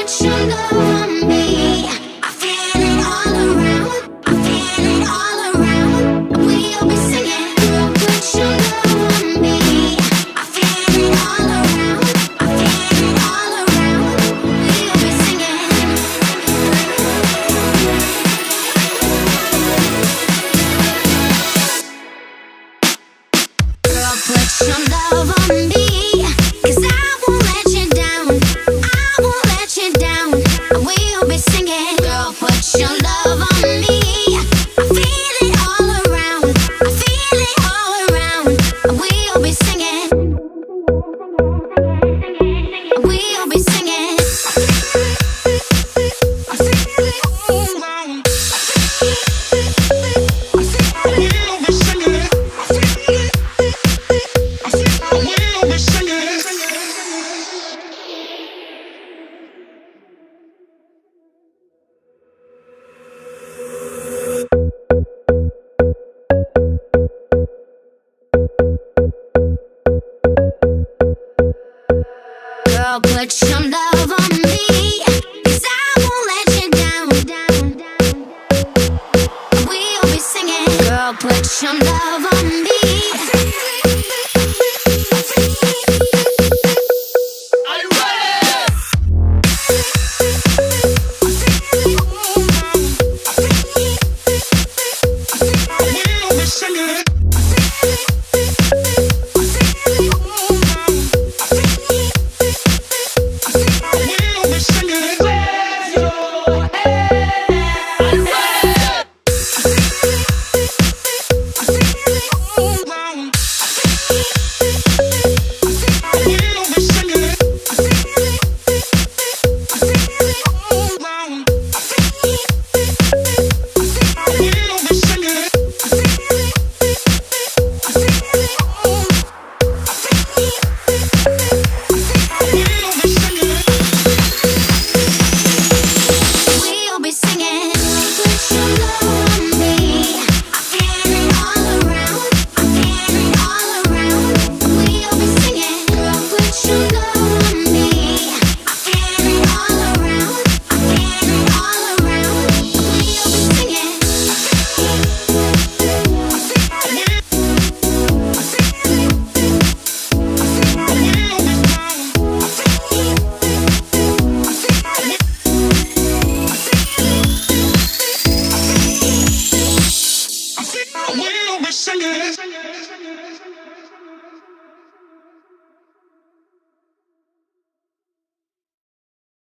put your love on me. I feel it all around. I feel it all around. We'll be singing. Girl, put your love on me. I feel it all around. I feel it all around. We'll be singing. Girl, put your love on me. Your love on me. I feel it all around. I feel it all around. We'll be singing. We'll be singing. I feel it all around. We'll be singing. We'll be singing. Girl, put your love on me, 'cause I won't let you down. We'll be singing. Girl, put your love on me.